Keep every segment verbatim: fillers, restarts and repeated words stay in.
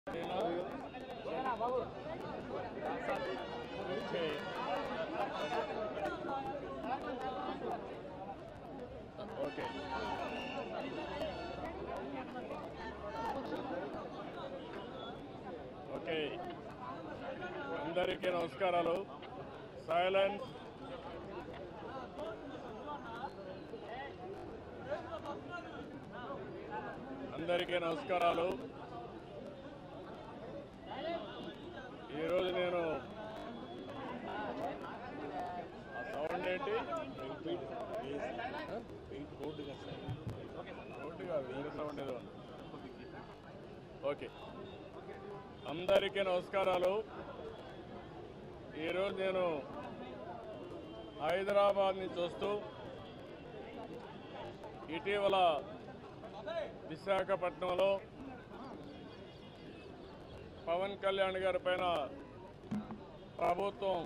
Okay. Okay. Okay. అందరికీ నమస్కారాలు. Silence. అందరికీ నమస్కారాలు. ఈరోజు నేను ఆ సౌండ్ ఏంటి? రోడ్డు కాదు, ఇంకా సౌండ్ ఏదో. ఓకే, అందరికీ నమస్కారాలు. ఈరోజు నేను హైదరాబాద్ నుంచి వస్తూ ఇటీవల విశాఖపట్నంలో పవన్ కళ్యాణ్ గారి పైన ప్రభుత్వం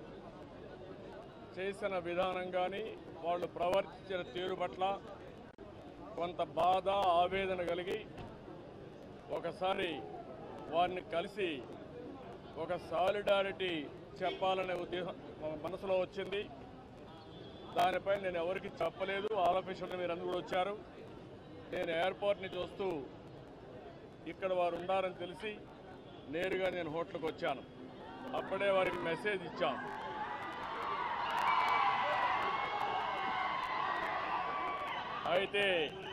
చేసిన విధానం కానీ వాళ్ళు ప్రవర్తించిన తీరు పట్ల కొంత బాధ ఆవేదన కలిగి ఒకసారి వారిని కలిసి ఒక సాలిడారిటీ చెప్పాలనే ఉద్దేశం మనసులో వచ్చింది. దానిపై నేను ఎవరికి చెప్పలేదు. ఆఫీసులో మీరు అందరూ కూడా వచ్చారు. నేను ఎయిర్పోర్ట్ నుంచి వస్తూ ఇక్కడ వారు ఉన్నారని తెలిసి నేరుగా నేను హోటల్కి వచ్చాను. అప్పుడే వారికి మెసేజ్ ఇచ్చాం. అయితే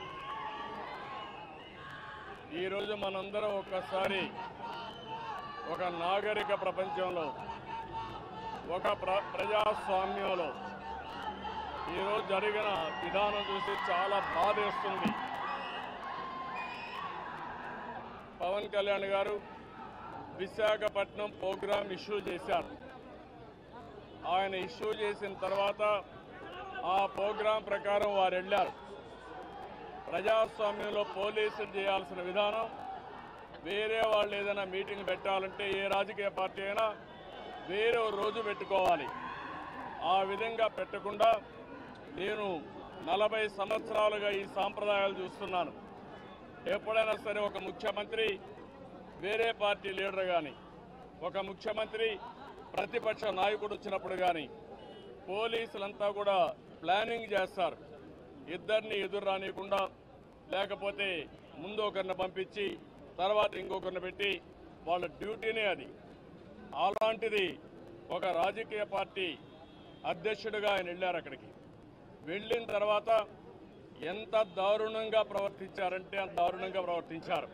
ఈరోజు మనందరం ఒక్కసారి ఒక నాగరిక ప్రపంచంలో, ఒక ప్ర ప్రజాస్వామ్యంలో ఈరోజు జరిగిన విధానం చూసి చాలా బాధేస్తుంది. పవన్ కళ్యాణ్ గారు విశాఖపట్నం ప్రోగ్రాం ఇష్యూ చేశారు. ఆయన ఇష్యూ చేసిన తర్వాత ఆ ప్రోగ్రాం ప్రకారం వారు వెళ్ళారు. ప్రజాస్వామ్యంలో పోలీసులు చేయాల్సిన విధానం, వేరే వాళ్ళు ఏదైనా మీటింగ్ పెట్టాలంటే ఏ రాజకీయ పార్టీ అయినా వేరే రోజు పెట్టుకోవాలి. ఆ విధంగా పెట్టకుండా నేను నలభై సంవత్సరాలుగా ఈ సాంప్రదాయాలు చూస్తున్నాను. ఎప్పుడైనా సరే ఒక ముఖ్యమంత్రి, వేరే పార్టీ లీడర్ కానీ, ఒక ముఖ్యమంత్రి ప్రతిపక్ష నాయకుడు వచ్చినప్పుడు కానీ పోలీసులంతా కూడా ప్లానింగ్ చేస్తారు. ఇద్దరిని ఎదురు రానియకుండా, లేకపోతే ముందు ఒకరిని పంపించి తర్వాత ఇంకొకరిని పెట్టి వాళ్ళ డ్యూటీనే అది. అలాంటిది ఒక రాజకీయ పార్టీ అధ్యక్షుడిగా ఆయన వెళ్ళారు. అక్కడికి వెళ్ళిన తర్వాత ఎంత దారుణంగా ప్రవర్తించారంటే అంత దారుణంగా ప్రవర్తించారు.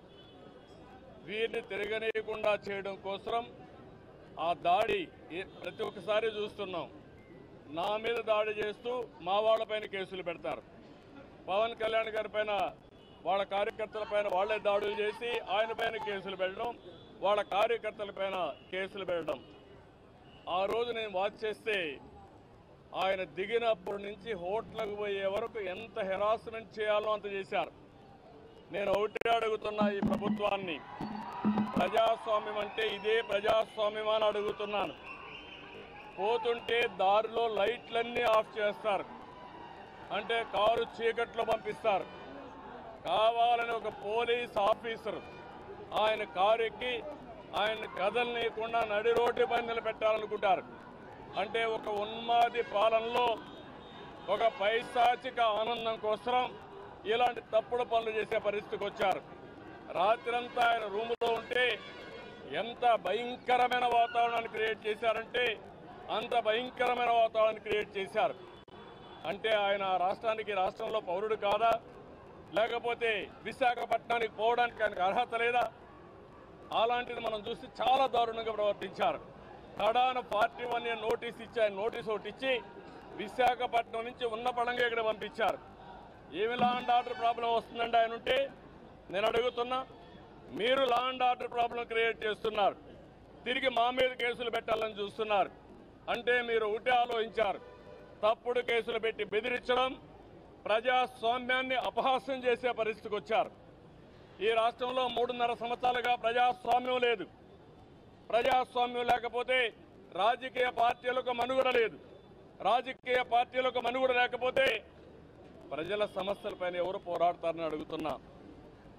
వీరిని తిరగనీయకుండా చేయడం కోసం ఆ దాడి ప్రతి ఒక్కసారి చూస్తున్నాం. నా మీద దాడి చేస్తూ మా వాళ్ళపైన కేసులు పెడతారు. పవన్ కళ్యాణ్ గారి పైన, వాళ్ళ కార్యకర్తల పైన వాళ్లే దాడులు చేసి ఆయన పైన కేసులు పెట్టడం, వాళ్ళ కార్యకర్తల పైన కేసులు పెట్టడం. ఆ రోజు నేను వాచ్ చేస్తే ఆయన దిగినప్పటి నుంచి హోటల్కి పోయే వరకు ఎంత హెరాస్మెంట్ చేయాలో అంత చేశారు. నేను ఒకటే అడుగుతున్నా ఈ ప్రభుత్వాన్ని, ప్రజాస్వామ్యం అంటే ఇదే ప్రజాస్వామ్యం అని అడుగుతున్నాను. పోతుంటే దారిలో లైట్లన్నీ ఆఫ్ చేస్తారు, అంటే కారు చీకట్లో పంపిస్తారు. కావాలని ఒక పోలీస్ ఆఫీసర్ ఆయన కారు ఎక్కి ఆయన కదలనీయకుండా నడి రోడ్డు పైన నిలబెట్టాలనుకుంటారు. అంటే ఒక ఉన్మాది పాలనలో ఒక పైశాచిక ఆనందం కోసం ఇలాంటి తప్పుడు పనులు చేసే పరిస్థితికి వచ్చారు. రాత్రంతా ఆయన రూములో ఉంటే ఎంత భయంకరమైన వాతావరణాన్ని క్రియేట్ చేశారంటే అంత భయంకరమైన వాతావరణాన్ని క్రియేట్ చేశారు. అంటే ఆయన రాష్ట్రానికి రాష్ట్రంలో పౌరుడు కాదా? లేకపోతే విశాఖపట్నానికి పోవడానికి ఆయనకు అర్హత లేదా? అలాంటిది మనం చూసి చాలా దారుణంగా ప్రవర్తించారు. కడాన పార్టీ వన్ నోటీస్ ఇచ్చి ఆయన నోటీస్ ఒకటి ఇచ్చి విశాఖపట్నం నుంచి ఉన్న పడంగా ఇక్కడ పంపించారు. ఏమి లా అండ్ ఆర్డర్ ప్రాబ్లం వస్తుందండి ఆయన ఉంటే? నేను అడుగుతున్నా, మీరు law and order problem create చేస్తున్నారు, తిరిగి మా మీద కేసులు పెట్టాలని చూస్తున్నారు. అంటే మీరు ఒకటే ఆలోచించారు, తప్పుడు కేసులు పెట్టి బెదిరించడం, ప్రజాస్వామ్యాన్ని అపహాస్యం చేసే పరిస్థితికి వచ్చారు. ఈ రాష్ట్రంలో మూడున్నర సంవత్సరాలుగా ప్రజాస్వామ్యం లేదు. ప్రజాస్వామ్యం లేకపోతే రాజకీయ పార్టీలకు మనుగడ లేదు. రాజకీయ పార్టీలకు మనుగడ లేకపోతే ప్రజల సమస్యలపైన ఎవరు పోరాడతారని అడుగుతున్నా.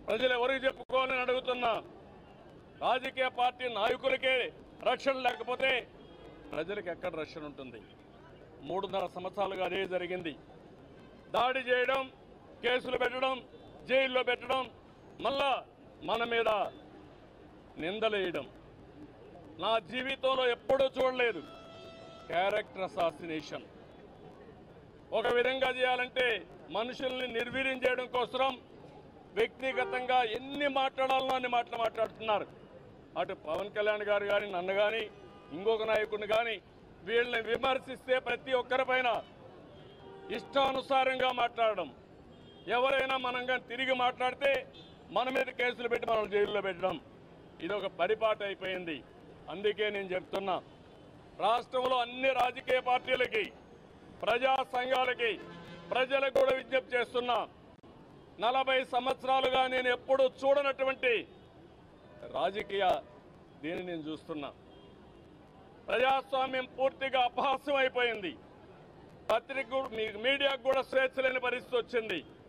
ప్రజలు ఎవరికి చెప్పుకోవాలని అడుగుతున్నా. రాజకీయ పార్టీ నాయకులకే రక్షణ లేకపోతే ప్రజలకు ఎక్కడ రక్షణ ఉంటుంది? మూడున్నర సంవత్సరాలుగా అదే జరిగింది. దాడి చేయడం, కేసులు పెట్టడం, జైల్లో పెట్టడం, మళ్ళా మన మీద నిందలేయడం. నా జీవితంలో ఎప్పుడూ చూడలేదు క్యారెక్టర్ అసాసినేషన్. ఒక విధంగా చేయాలంటే మనుషుల్ని నిర్వీర్యం చేయడం కోసం వ్యక్తిగతంగా ఎన్ని మాట్లాడాలనో అన్ని మాటలు మాట్లాడుతున్నారు. అటు పవన్ కళ్యాణ్ గారు కానీ, నన్ను కానీ, ఇంకొక నాయకుడిని కానీ వీళ్ళని విమర్శిస్తే ప్రతి ఒక్కరిపైన ఇష్టానుసారంగా మాట్లాడడం. ఎవరైనా మనం కానీ తిరిగి మాట్లాడితే మన మీద కేసులు పెట్టి మనం జైల్లో పెట్టడం, ఇది ఒక పరిపాటు అయిపోయింది. అందుకే నేను చెప్తున్నా, రాష్ట్రంలో అన్ని రాజకీయ పార్టీలకి, ప్రజా సంఘాలకి, ప్రజలకు కూడా విజ్ఞప్తి చేస్తున్నా. నలభై సంవత్సరాలుగా నేను ఎప్పుడూ చూడనటువంటి రాజకీయ దీన్ని నేను చూస్తున్నా. ప్రజాస్వామ్యం పూర్తిగా అపహాస్యం అయిపోయింది. పత్రిక మీడియాకు కూడా స్వేచ్ఛ లేని పరిస్థితి వచ్చింది.